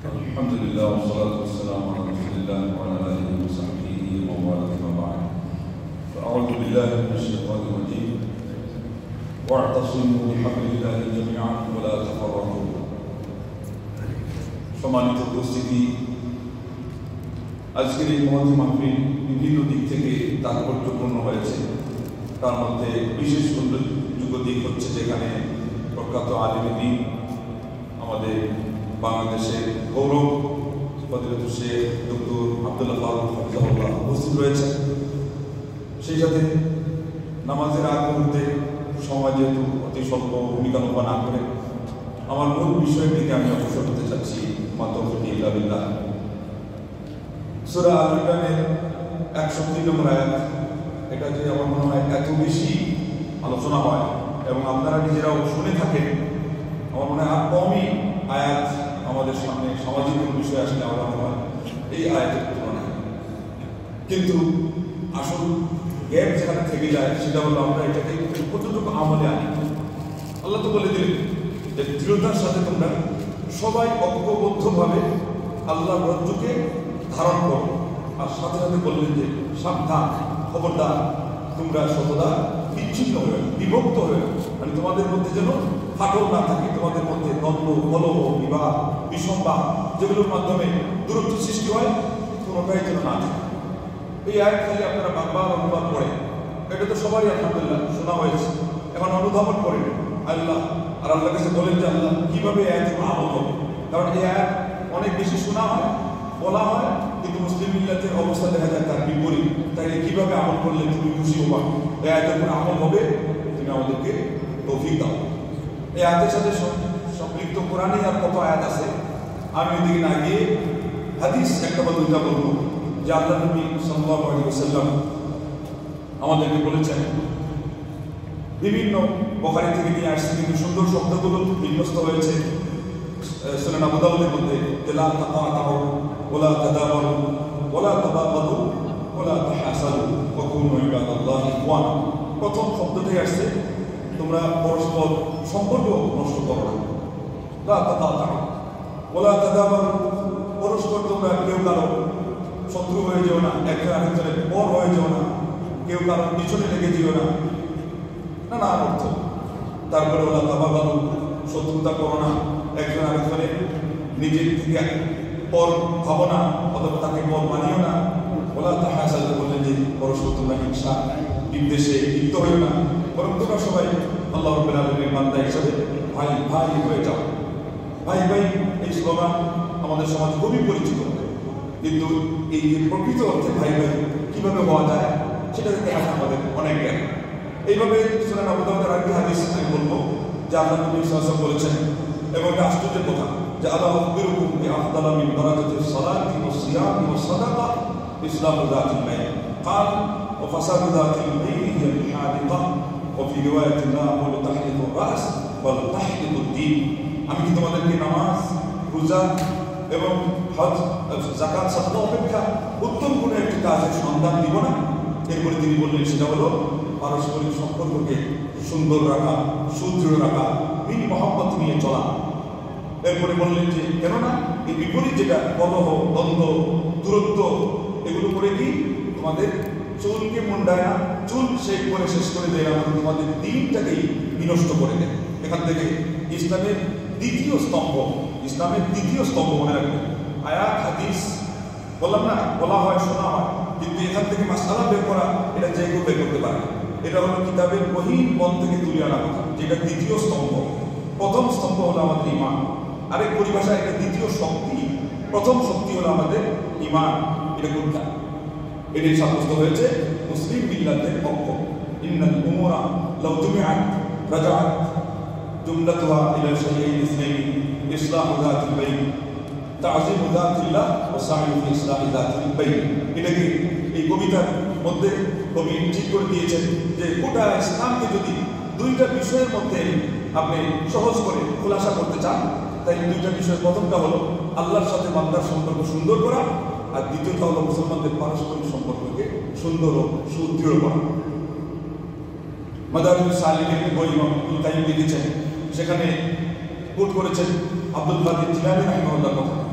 الحمد لله والصلاة والسلام على رسول الله وعلى آله وصحبه ومن والاه وبعد. فأعوذ بالله من الشيطان الرجيم واعتصموا بحبل الله جميعا ولا تفرقوا. সম্মানিত উপস্থিতি, আজকের এই মহৎ মাহফিল বিভিন্ন দিক থেকে তাৎপর্যপূর্ণ হয়েছে। তার মধ্যে বিশেষ উল্লেখযোগ্য দিক হচ্ছে যেখানে প্রখ্যাত আলিম দ্বীন আমাদের বাংলাদেশের গৌরব ফজিলতুল শেখ ডক্টর আব্দুল্লাহ ফারুক হাফিজাহুল্লাহ উপস্থিত রয়েছে। সেই সাথে নামাজের আগ মুহূর্তে সময় যেহেতু অতি স্বল্প ভূমিকা লোপা না করে আমার মূল বিষয়ের দিকে আমি অগ্রসর হতে চাচ্ছি। মাতৃল্লাহ সূরা আল ইমরানের 61 নম্বর আয়াত, এটা যে আমার মনে হয় এত বেশি আলোচনা হয় এবং আপনারা নিজেরাও শুনে থাকেন, আমার মনে হয় আর কমই আয়াত আমাদের সামনে সামাজিক কোনো বিষয় আসলে আমার মনে হয় এই আয়াতের তুলনায়। কিন্তু আসল গ্যাপ যেখানে থেকে যায় সেটা হলো আমরা এটাকে কতটুকু আমলে আনি। আল্লাহ তো বলে দিলেন যে দৃঢ়তার সাথে তোমরা সবাই ঐক্যবদ্ধভাবে আল্লাহর রজ্জুকে ধারণ করো, আর সাথে সাথে বললেন যে সাবধান, খবরদার, তোমরা সততা বিচ্ছিন্ন হয়ে বিভক্ত হয়ে, মানে তোমাদের মধ্যে যেন ফাটল না থাকে, তোমাদের মধ্যে দ্বন্দ্ব, কলহ, বিবাদ, বিসম্বাদ যেগুলোর মাধ্যমে দূরত্ব সৃষ্টি হয়, কোনোটাই যেন না থাকে। এই আয়াত খালি আপনারা বারবার অনুবাদ করেন, এটা তো সবারই আলহামদুলিল্লাহ শোনা হয়েছে। এখন অনুধাবন করেন আল্লাহ, আর আল্লাহ কাছে বলেন যে আল্লাহ কিভাবে আয়াত আমল হবে। কারণ এই আয়াত অনেক বেশি শোনা হয়, বলা হয়, কিন্তু মুসলিম মিল্লাতের অবস্থা দেখা যায় তার বিপরীত। তাই কিভাবে আমল করলে তুমি খুশি হবা, এই আয়াতের উপর আমল হবে, তুমি আমাদেরকে তৌফিক দাও। এই আয়াতের সাথে সম্পৃক্ত কোরআনে আর কত আয়াত আছে, আমি ওইদিকে না গিয়ে হাদিস একটা বা দুইটা বলবো যে আল্লাহ নবী সাল্লাল্লাহু আলাইহি ওয়াসাল্লাম আমাদেরকে বলেছেন, বিভিন্ন বুখারী থেকে নিয়ে আসছে কিন্তু সুন্দর শব্দগুলো বিন্যস্ত হয়েছে সুনান আবু দাউদের মধ্যে, লা তাকাতাউ ওয়ালা তাদাবারু ওয়ালা তাবাগাদু ওয়ালা তাহাসাদু ওয়া কুনু ইবাদাল্লাহি ইখওয়ানা। প্রথম শব্দটাই আসছে তোমরা পরস্পর সম্পর্ক নষ্ট করো না, লা তাকাতাউ ওয়ালা তাদাবারু, পরস্পর তোমরা কেউ কারো শত্রু হয়ে যেও না, একজন আরেকজনের পর হয়ে যেও না, কেউ কারো পিছনে লেগে যেও না, নানা অর্থ। তারপরে ওলা তাবাগাদু, শত্রুতা করো না, একজন আরেকজনের নিজের থেকে পর ভাবো না, অথবা তাকে পর মানিও না। ওলা তাহাসাদু, বললেন যে পরস্পর তোমরা হিংসা বিদ্বেষে লিপ্ত হইও না, বরং তোমরা সবাই আল্লাহ রাব্বুল আলামিনের বান্দা হিসাবে ভাই ভাই হয়ে যাও। ভাই ভাই এই স্লোগান আমাদের সমাজ খুবই পরিচিত, কিন্তু এই যে প্রকৃত অর্থে ভাই ভাই কিভাবে হওয়া যায় সেটা দেখতে আসে আমাদের অনেক জ্ঞান। এইভাবে সুনান আবু দাউদের আরেকটি হাদিস আমি বলবো যে আল্লাহ নবী সাল্লাল্লাহু আলাইহি ওয়াসাল্লাম বলেছেন, এবং এটা আশ্চর্যের কথা যে আলা উখবিরুকুম বিআফদালা মিন দারাজাতিস সালাতি ওয়াস সিয়ামি ওয়াস সাদাকা ইসলামু যাতিল বাইন قال وفساد ذات البين هي الحادقة وفي رواية لا أقول تحلق الرأس بل تحلق الدين। আমি কি তোমাদেরকে নামাজ, রোজা এবং হজ, যাকাত, সাদকা অপেক্ষা উত্তম কোনো একটি কাজের সন্ধান দিব না? এরপরে তিনি বললেন সেটা হলো পারস্পরিক সম্পর্ককে সুন্দর রাখা, সুদৃঢ় রাখা, মিল মহব্বত নিয়ে চলা। এরপরে বললেন যে কেননা এই বিপরীত যেটা কলহ, দ্বন্দ্ব, দূরত্ব, এগুলো করে কি তোমাদের চুলকে মুন্ডায় না, চুল শেষ করে শেষ করে দেয় না, তোমাদের দিনটাকেই বিনষ্ট করে দেয়। এখান থেকে ইসলামের দ্বিতীয় স্তম্ভ মনে রাখবেন। আয়াত হাদিস বললাম না, বলা হয়, শোনা হয়, কিন্তু এখান থেকে মাসআলা বের করা এটা যে কেউ বের করতে পারে। এটা হলো কিতাবের বহির পথ থেকে তুলে আনা কথা, যেটা দ্বিতীয় স্তম্ভ। প্রথম স্তম্ভ হলো আমাদের ঈমান, আরেক পরিভাষায় এটা দ্বিতীয় শক্তি। প্রথম শক্তি হলো আমাদের ঈমান। এটা কোনটা? এটাই সাব্যস্ত হয়েছে মুসলিম মিল্লাতের পক্ষ। ইন্নাল উমুরা লাউ জুমিআত রাজাআত জুমলাতুহা ইলা শাইইন ইসনাইন ইসলাহু যাতিল বাইন তাযীমু যাতিল্লাহ ওয়া সা'য়ু ফি ইসলাহি যাতিল বাইন। এটাকে এই কবিতার মধ্যে কবি ঠিক করে দিয়েছেন যে গোটা ইসলামকে যদি দুইটা বিষয়ের মধ্যে আপনি সহজ করে খোলাসা করতে চান, তাই দুইটা বিষয়, প্রথমটা হলো আল্লাহর সাথে বান্দার সম্পর্ক সুন্দর করা, আর দ্বিতীয়টা হলো মুসলমানদের পারস্পরিক সম্পর্ককে সুন্দর ও সুদৃঢ় করা। মাদারিজুস সালিকিনের বই ইমাম ইবনে কাইয়্যিম লিখেছেন, সেখানে কোট করেছেন আব্দুল কাদের জিলানী রাহিমাহুল্লাহর কথা। আমরা তো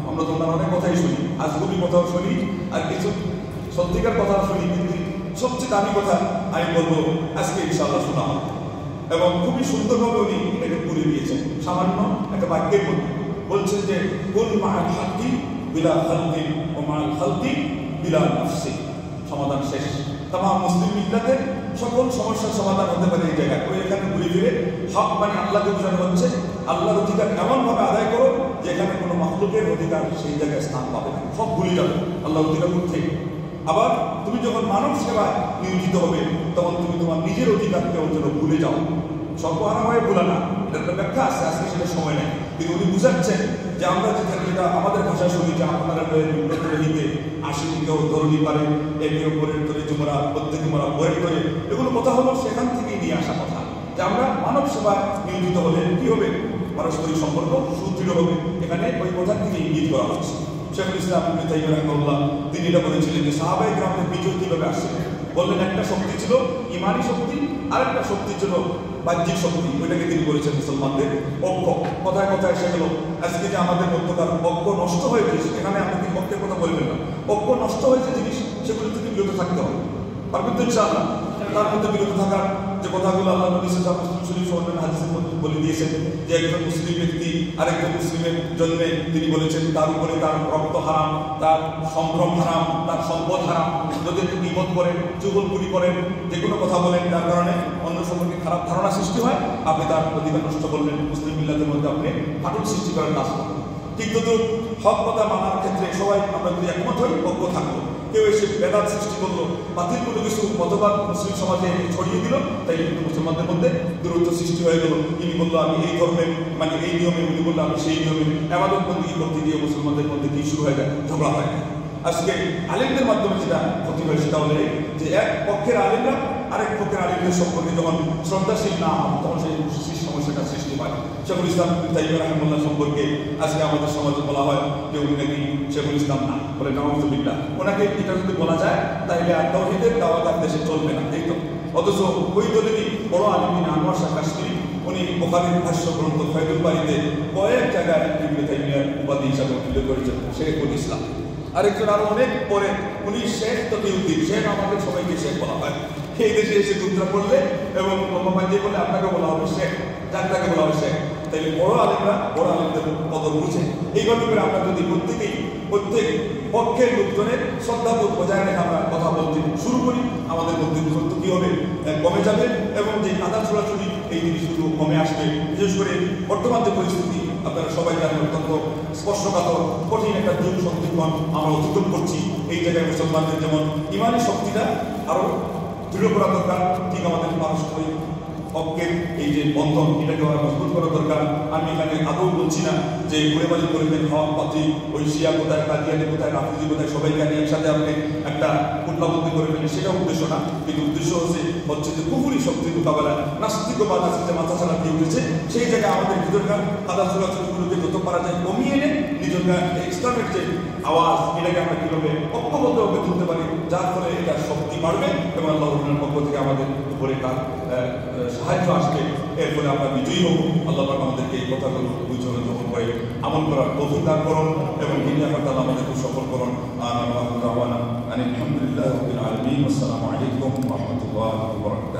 মুসলমানরা অনেক কথাই শুনি, আজগুবি কথাও শুনি, আর কিছু সত্যিকার কথাও শুনি, কিন্তু সবচেয়ে দামি কথা আমি বলবো আজকে ইনশাআল্লাহ শোনা হবে। এবং খুবই সুন্দরভাবে উনি এটাকে করে দিয়েছেন। সামান্য একটা বাক্যের মধ্যে বলছেন যে কুল মা'আল হাক্কি বিলা খালকি ও মা'আল খালকি বিলা নাফসি। সমাধান শেষ। তামাম মুসলিম মিল্লাতের সকল সমস্যার সমাধান হতে পারে এই জায়গায়। ওই এখানে ঘুরে ফিরে হক মানে আল্লাহকে বোঝানো হচ্ছে, আল্লাহর অধিকার এমনভাবে আদায় করো যেখানে কোনো মাখলুকের অধিকার সেই জায়গায় স্থান পাবে না, সব ভুলে যাবে আল্লাহর অধিকার থেকে। আবার তুমি যখন মানব সেবায় নিয়োজিত হবে তখন তুমি তোমার নিজের অধিকারকে অর্জন ভুলে যাও। সর্বহারা হয়ে ভুলে না, এটার একটা ব্যাখ্যা আছে, আজকে সেটা সময় নেই। কিন্তু উনি বুঝাচ্ছেন যে আমরা যেটা আমাদের ভাষায় শুনি যে আপনারা নিতে আশিটি কেউ ধরনি পারে, একে ওপরের ধরে তোমরা প্রত্যেকে মোরা বরের ধরে, এগুলো কথা হলো সেখান থেকেই নিয়ে আসা কথা যে আমরা মানব সেবায় নিয়োজিত হলে কি হবে, পারস্পরিক সম্পর্ক সুদৃঢ় হবে। এখানে ওই কথা থেকে ইঙ্গিত করা হচ্ছে। শেখুল ইসলাম ইবনে তাইমিয়া রাহিমাহুল্লাহ তিনি এটা বলেছিলেন যে সাহাবায়ে কিরামের বিজয় কিভাবে আসছে। বললেন একটা শক্তি ছিল ইমানি শক্তি, আরেকটা শক্তি ছিল বাহ্যিক শক্তি। ওইটাকে তিনি বলেছেন মুসলমানদের ঐক্য। কথায় কথায় সেগুলো আজকে যে আমাদের মধ্যকার ঐক্য নষ্ট হয়েছে, এখানে আপনি কি ঐক্যের কথা বলবেন না, ঐক্য নষ্ট হয়েছে জিনিস সেগুলো থেকে বিরত থাকতে হবে। পারবেন তো ইনশাআল্লাহ? তার মধ্যে বিরত থাকার যে কথাগুলো আল্লাহ নবী সাল্লাল্লাহু আলাইহি ওয়াসাল্লাম হাদিসের মধ্যে বলে দিয়েছেন যে একজন মুসলিম ব্যক্তি আরেকজন মুসলিমের জন্য তিনি বলেছেন তার উপরে তার রক্ত হারাম, তার সম্ভ্রম হারাম, তার সম্পদ হারাম। যদি গীবত করেন, চুগলখড়ি করেন, যে কোনো কথা বলেন যার কারণে অন্য সম্পর্কে খারাপ ধারণা সৃষ্টি হয়, আপনি তার অধিকার নষ্ট করলেন, মুসলিম মিল্লাতের মধ্যে আপনি ফাটল সৃষ্টি করার কাজ করবেন। ঠিক তদ্রুপ হক কথা মানার ক্ষেত্রে সবাই আমরা যদি একমত হই ঐক্য থাকবো। কেউ এসে বেদাত সৃষ্টি করলো, বাতিল কোনো কিছু মতবাদ মুসলিম সমাজে ছড়িয়ে দিল, তাই কিন্তু মুসলমানদের মধ্যে দূরত্ব সৃষ্টি হয়ে গেল। ইনি বললো আমি এই ধর্মের মানে এই নিয়মে, উনি বললো আমি সেই নিয়মে, ইবাদত বন্দেগী করতে গিয়ে মুসলমানদের মধ্যে কি শুরু হয়ে যায়, ঝগড়া হয়। আজকে আলেমদের মাধ্যমে যেটা ক্ষতি হয় সেটা হলে যে এক পক্ষের আলেমরা আরেক পক্ষের আলেমদের সম্পর্কে যখন শ্রদ্ধাশীল না হন তখন সেই সমস্যাটা সৃষ্টি হয়। শেখুল ইসলাম ইবনে তাইমিয়া রাহিমাহুল্লাহ সম্পর্কে আজকে আমাদের সমাজে বলা হয় যে উনি নাকি শেখুল ইসলাম না, বলে নাউযুবিল্লাহ। ওনাকে এটা যদি বলা যায় তাহলে আর তাওহীদের দাওয়াত আর দেশে চলবে না, এই তো। অথচ ওই দলেরই বড় আলেম আনোয়ার শাহ কাশমিরি উনি বুখারীর ভাষ্য গ্রন্থ ফায়দুল বারীতে কয়েক জায়গায় ইবনে তাইমিয়ার উপাধি হিসাবে উল্লেখ করেছেন শেখুল ইসলাম। আরেকজন আরো অনেক পরে উনি শেখ তকিউদ্দিন, শেখ আমাদের সবাইকে শেখ বলা হয়। এই দেশে এসে দুধরা করলে এবং লম্বা বলে আপনাকে বলা হবে শেখ, যাকে বলা হবে শেখ। তাই বড় আলেমরা বড় আলেমদের কদর বুঝে। এইভাবে করে আমরা যদি প্রত্যেক পক্ষের লোকজনের শ্রদ্ধাবোধ বজায় রেখে আমরা কথা বলতে শুরু করি, আমাদের মধ্যে দূরত্ব কি হবে, কমে যাবে এবং যে কাদা ছোড়াছুড়ি এই জিনিসগুলো কমে আসবে। বিশেষ করে বর্তমান যে পরিস্থিতি আপনারা সবাই জানেন অত্যন্ত স্পর্শকাতর কঠিন একটা যুগ সন্ধিক্ষণ আমরা অতিক্রম করছি। এই জায়গায় মুসলমানদের যেমন ইমানি শক্তিটা আরো দৃঢ় করা দরকার, ঠিক আমাদের পারস্পরিক ঐক্যের এই যে বন্ধন এটাকে আমরা মজবুত করা দরকার। আমি এখানে আদৌ বলছি না যে ঘুরেবাজি করবেন হক পাতি ওই শিয়া কোথায়, কাদিয়ানি কোথায়, রাফিজি কোথায় সবাইকে নিয়ে একসাথে আপনি একটা কুটলাবন্দি করবেন, সেটা উদ্দেশ্য না। কিন্তু উদ্দেশ্য হচ্ছে যে কুফরি শক্তির মোকাবেলা নাস্তিকবাদ আছে যে মাথা ছাড়া দিয়ে উঠেছে, সেই জায়গায় আমাদের নিজেরকার কাদা চোরাচুরিগুলোকে যত পারা যায় কমিয়ে এনে নিজেরকার ইসলামের যে আওয়াজ এটাকে আমরা কীভাবে ঐক্যবদ্ধভাবে তুলতে পারি, যার ফলে এটার শক্তি বাড়বে এবং আল্লাহ রহমানের পক্ষ থেকে আমাদের উপরে তার সাহায্য আসবে। এর ফলে আমরা বিজয়ী হব। আল্লাহ পাক আমাদেরকে এই কথাগুলো বুঝে গ্রহণ করে আমল করার তৌফিক দান করুন এবং দুনিয়া আখিরাত আমাদেরকে সফল করুন। আমিন। আলহামদুলিল্লাহি রাব্বিল আলামিন। আসসালামু আলাইকুম ওয়া রাহমাতুল্লাহি ওয়া বারাকাতুহু।